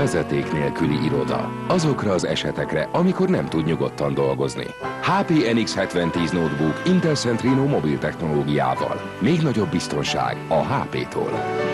vezeték nélküli iroda. Azokra az esetekre, amikor nem tud nyugodtan dolgozni. HP NX7010 notebook Intel Centrino mobil technológiával. Még nagyobb biztonság a HP-tól.